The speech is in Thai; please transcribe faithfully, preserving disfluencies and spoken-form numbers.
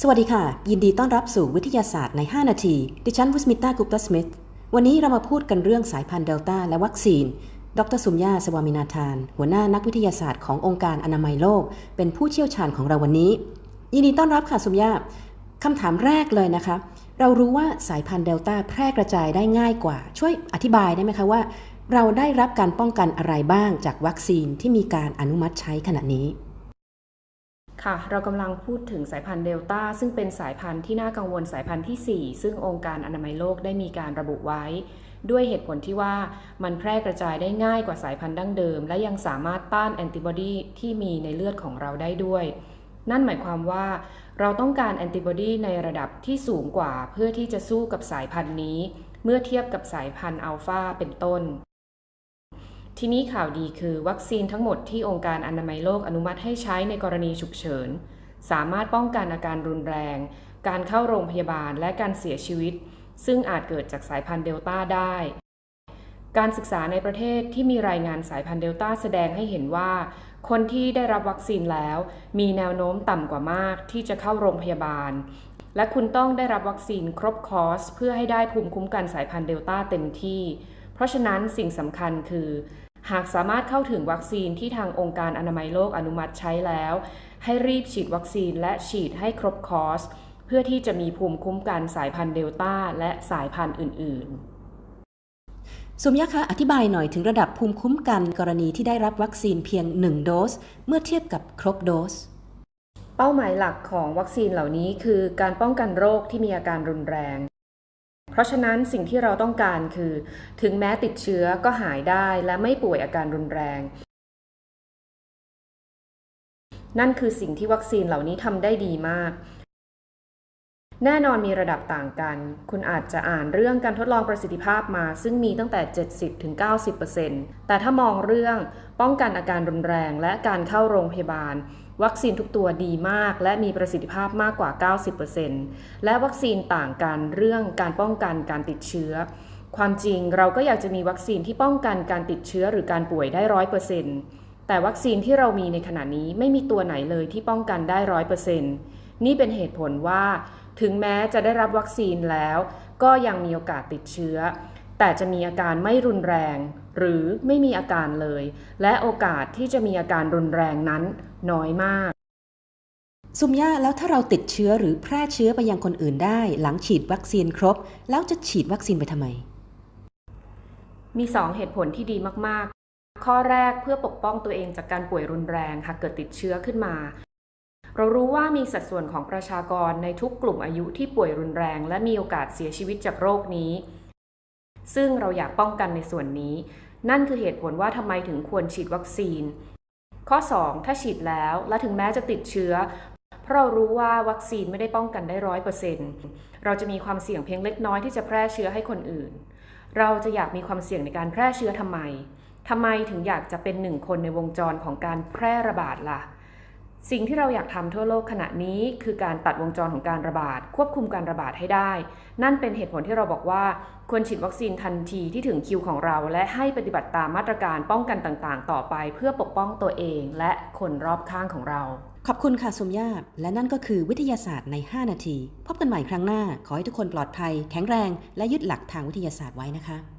สวัสดีค่ะยินดีต้อนรับสู่วิทยาศาสตร์ในห้านาทีดิฉันวุสมิต้ากุปตสมิธวันนี้เรามาพูดกันเรื่องสายพันธุ์เดลต้าและวัคซีนดรสุมยาสวามินาธานหัวหน้านักวิทยาศาสตร์ขององค์การอนามัยโลกเป็นผู้เชี่ยวชาญของเราวันนี้ยินดีต้อนรับค่ะสุมยาคำถามแรกเลยนะคะเรารู้ว่าสายพันธุ์เดลต้าแพร่กระจายได้ง่ายกว่าช่วยอธิบายได้ไหมคะว่าเราได้รับการป้องกันอะไรบ้างจากวัคซีนที่มีการอนุมัติใช้ขณะนี้ค่ะเรากำลังพูดถึงสายพันธุ์เดลต้าซึ่งเป็นสายพันธุ์ที่น่ากังวลสายพันธุ์ที่สี่ซึ่งองค์การอนามัยโลกได้มีการระบุไว้ด้วยเหตุผลที่ว่ามันแพร่กระจายได้ง่ายกว่าสายพันธุ์ดั้งเดิมและยังสามารถต้านแอนติบอดีที่มีในเลือดของเราได้ด้วยนั่นหมายความว่าเราต้องการแอนติบอดีในระดับที่สูงกว่าเพื่อที่จะสู้กับสายพันธุ์นี้เมื่อเทียบกับสายพันธุ์อัลฟาเป็นต้นทีนี้ข่าวดีคือวัคซีนทั้งหมดที่องค์การอนามัยโลกอนุมัติให้ใช้ในกรณีฉุกเฉินสามารถป้องกันอาการรุนแรงการเข้าโรงพยาบาลและการเสียชีวิตซึ่งอาจเกิดจากสายพันธุ์เดลต้าได้การศึกษาในประเทศที่มีรายงานสายพันธุ์เดลต้าแสดงให้เห็นว่าคนที่ได้รับวัคซีนแล้วมีแนวโน้มต่ำกว่ามากที่จะเข้าโรงพยาบาลและคุณต้องได้รับวัคซีนครบคอร์สเพื่อให้ได้ภูมิคุ้มกันสายพันธุ์เดลต้าเต็มที่เพราะฉะนั้นสิ่งสำคัญคือหากสามารถเข้าถึงวัคซีนที่ทางองค์การอนามัยโลกอนุมัติใช้แล้วให้รีบฉีดวัคซีนและฉีดให้ครบคอร์สเพื่อที่จะมีภูมิคุ้มกันสายพันธุ์เดลต้าและสายพันธุ์อื่นๆสุมยะคะอธิบายหน่อยถึงระดับภูมิคุ้มกันกรณีที่ได้รับวัคซีนเพียงหนึ่งโดสเมื่อเทียบกับครบโดสเป้าหมายหลักของวัคซีนเหล่านี้คือการป้องกันโรคที่มีอาการรุนแรงเพราะฉะนั้นสิ่งที่เราต้องการคือถึงแม้ติดเชื้อก็หายได้และไม่ป่วยอาการรุนแรงนั่นคือสิ่งที่วัคซีนเหล่านี้ทำได้ดีมากแน่นอนมีระดับต่างกันคุณอาจจะอ่านเรื่องการทดลองประสิทธิภาพมาซึ่งมีตั้งแต่ เจ็ดสิบถึงเก้าสิบเปอร์เซ็นต์ แต่ถ้ามองเรื่องป้องกันอาการรุนแรงและการเข้าโรงพยาบาลวัคซีนทุกตัวดีมากและมีประสิทธิภาพมากกว่า เก้าสิบเปอร์เซ็นต์ และวัคซีนต่างกันเรื่องการป้องกันการติดเชื้อความจริงเราก็อยากจะมีวัคซีนที่ป้องกันการติดเชื้อหรือการป่วยได้ ร้อยเปอร์เซ็นต์ แต่วัคซีนที่เรามีในขณะนี้ไม่มีตัวไหนเลยที่ป้องกันได้ ร้อยเปอร์เซ็นต์ นี่เป็นเหตุผลว่าถึงแม้จะได้รับวัคซีนแล้วก็ยังมีโอกาสติดเชื้อแต่จะมีอาการไม่รุนแรงหรือไม่มีอาการเลยและโอกาสที่จะมีอาการรุนแรงนั้นน้อยมากสุมยาแล้วถ้าเราติดเชื้อหรือแพร่เชื้อไปยังคนอื่นได้หลังฉีดวัคซีนครบแล้วจะฉีดวัคซีนไปทำไมมีสองเหตุผลที่ดีมากๆข้อแรกเพื่อปกป้องตัวเองจากการป่วยรุนแรงหากเกิดติดเชื้อขึ้นมาเรารู้ว่ามีสัดส่วนของประชากรในทุกกลุ่มอายุที่ป่วยรุนแรงและมีโอกาสเสียชีวิตจากโรคนี้ซึ่งเราอยากป้องกันในส่วนนี้นั่นคือเหตุผลว่าทำไมถึงควรฉีดวัคซีนข้อสองถ้าฉีดแล้วและถึงแม้จะติดเชื้อเพราะเรารู้ว่าวัคซีนไม่ได้ป้องกันได้ ร้อยเปอร์เซ็นต์ เราจะมีความเสี่ยงเพียงเล็กน้อยที่จะแพร่เชื้อให้คนอื่นเราจะอยากมีความเสี่ยงในการแพร่เชื้อทำไมทำไมถึงอยากจะเป็นหนึ่งคนในวงจรของการแพร่ระบาดล่ะสิ่งที่เราอยากทำทั่วโลกขณะนี้คือการตัดวงจรของการระบาดควบคุมการระบาดให้ได้นั่นเป็นเหตุผลที่เราบอกว่าควรฉีดวัคซีนทันทีที่ถึงคิวของเราและให้ปฏิบัติตามมาตรการป้องกันต่างๆต่อไปเพื่อปกป้องตัวเองและคนรอบข้างของเราขอบคุณค่ะสุมยาและนั่นก็คือวิทยาศาสตร์ในห้านาทีพบกันใหม่ครั้งหน้าขอให้ทุกคนปลอดภัยแข็งแรงและยึดหลักทางวิทยาศาสตร์ไว้นะคะ